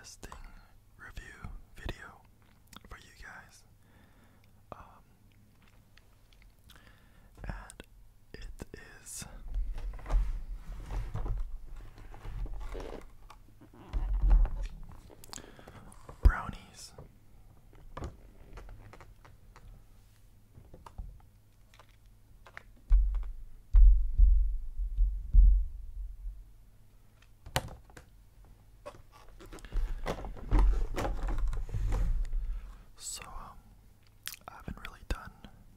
interesting review video for you guys. And it is brownies. So, I haven't really done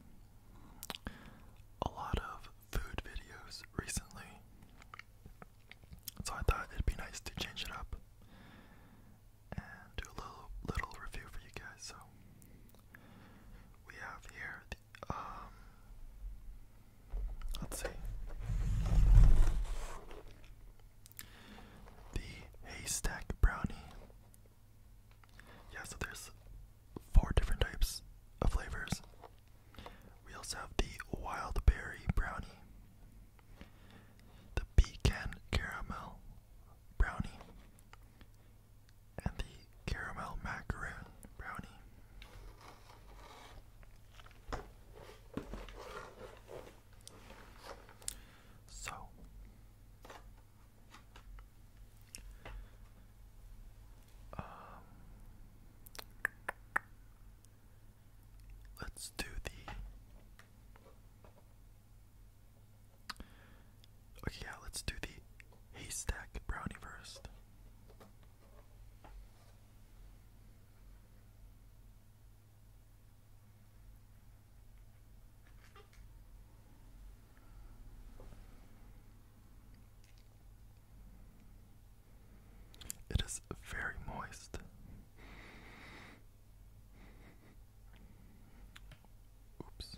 a lot of food videos recently, so I thought it'd be nice to change it up and do a little review for you guys. So, we have here the, let's see, the haystack brownie. Yeah, so there's 4 different types of flavors. We also have the wild berry brownie, the pecan caramel brownie, and the caramel macaroon brownie. So, let's do the, okay, yeah, let's do the haystack brownie first. It is very moist. Oops.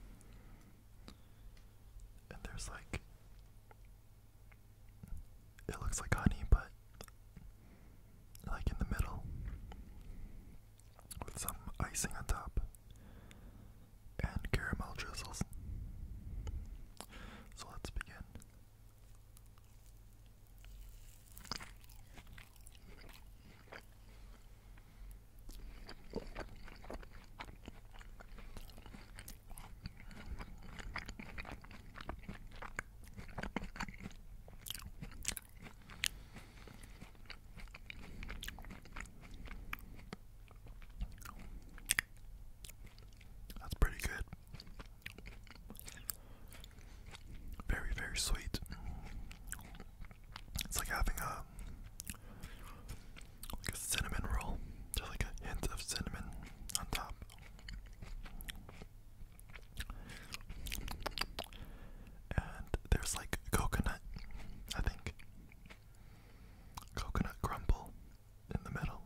And there's like, it looks like honey, but like in the middle, with some icing on top and caramel drizzles. So let's begin. That's pretty good. Very, very sweet. It's like having like a cinnamon roll. Just like a hint of cinnamon on top. And there's like coconut, I think. Coconut crumble in the middle.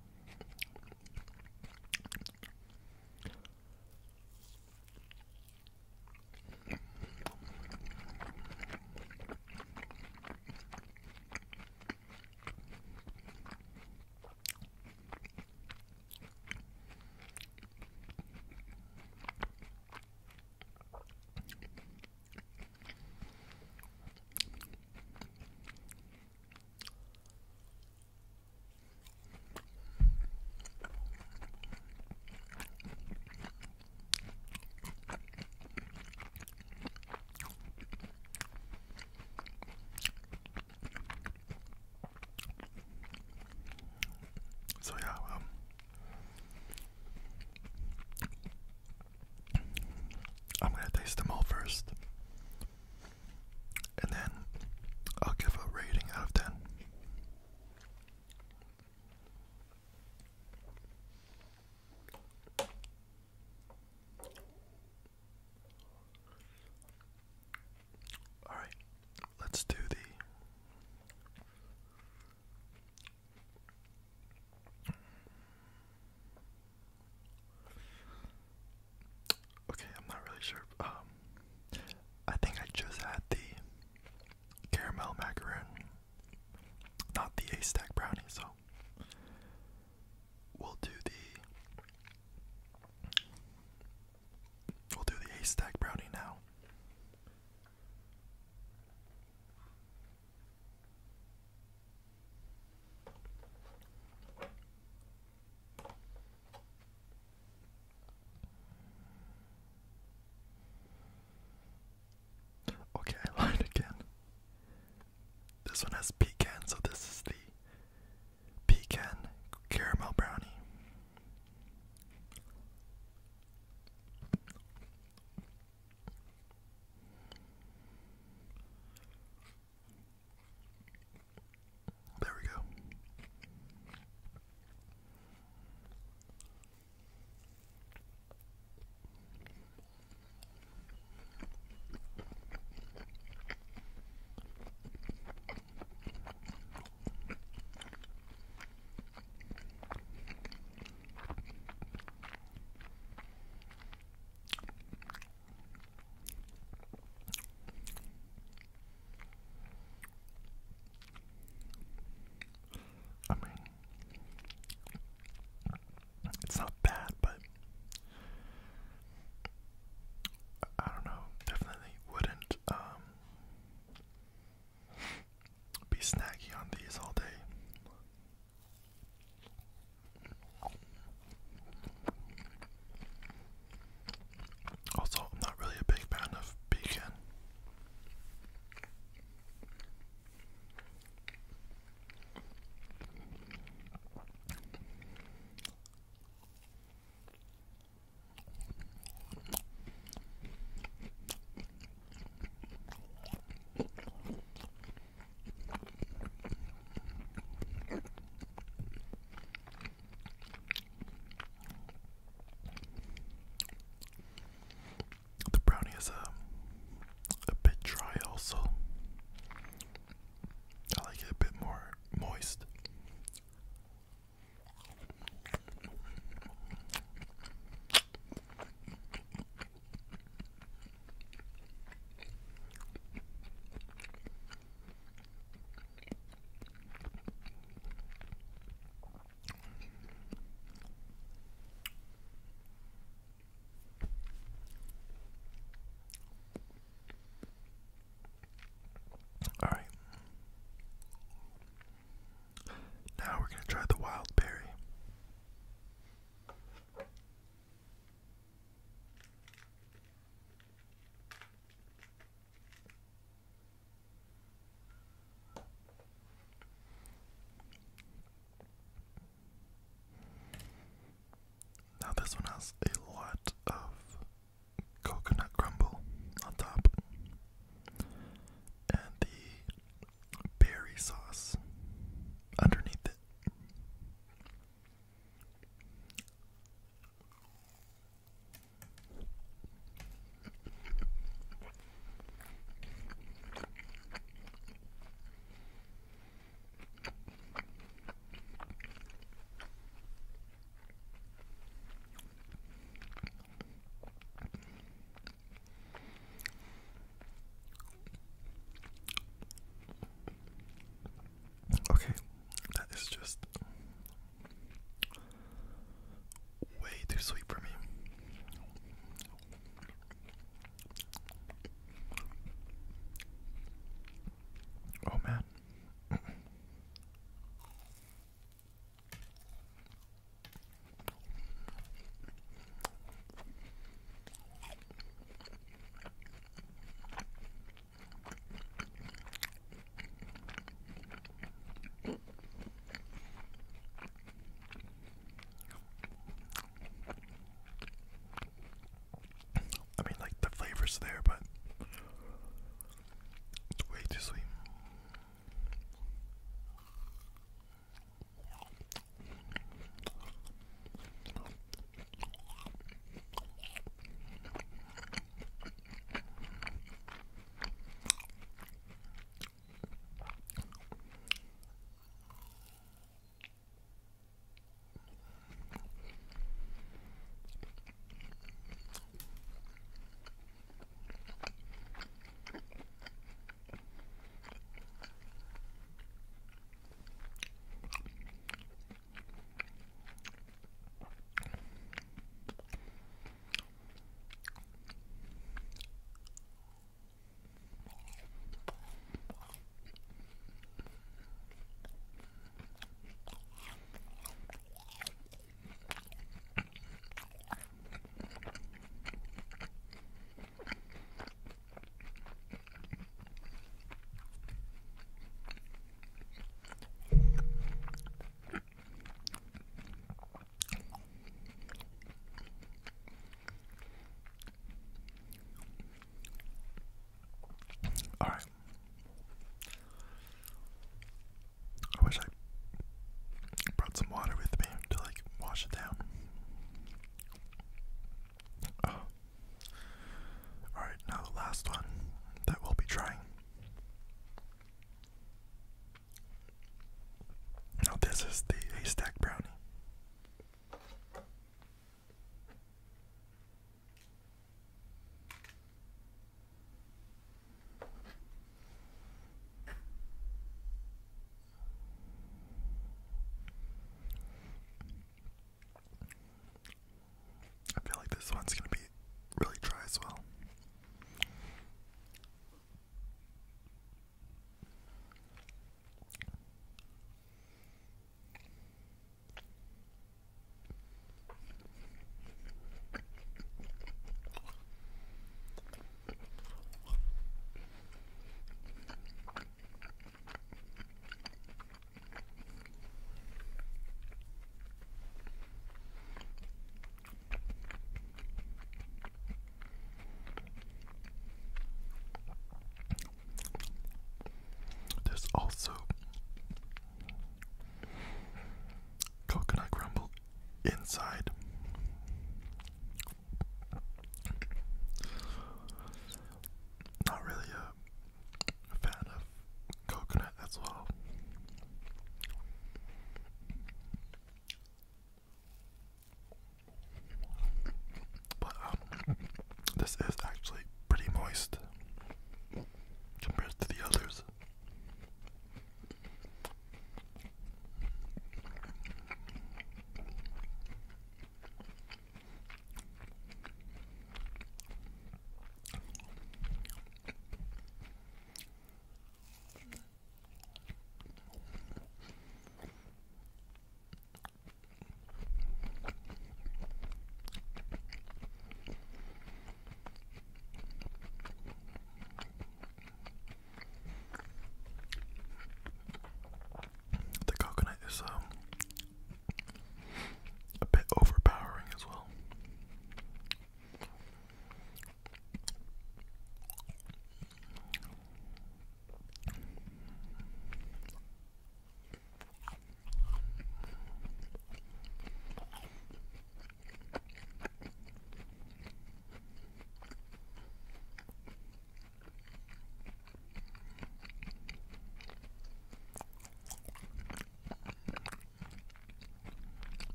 this one has pecan, so this is the pecan caramel brownie. There we go.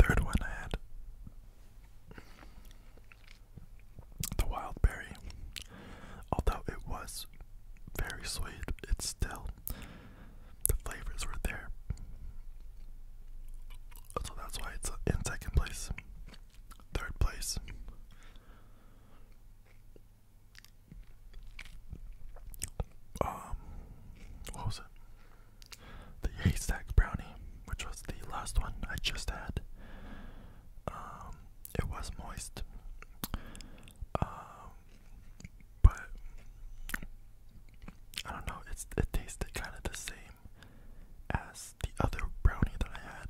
third one I had the wild berry. Although it was very sweet, it's still, the flavors were there. So that's why it's in second place. Third place, what was it? The haystack brownie, which was the last one I just had. It was moist, but I don't know. It tasted kind of the same as the other brownie that I had,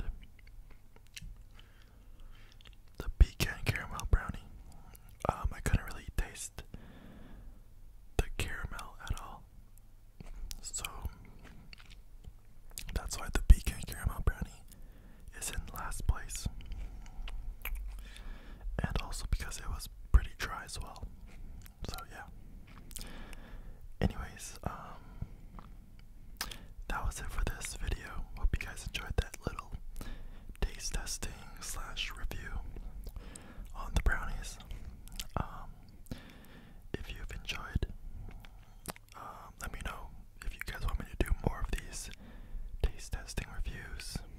the pecan caramel brownie. I couldn't really taste the caramel at all, so that's why the pecan caramel brownie is in last place, and also because it was pretty dry as well. So yeah. Anyways, that was it for this video. Hope you guys enjoyed that little taste testing slash review on the brownies. If you've enjoyed, let me know if you guys want me to do more of these taste testing reviews.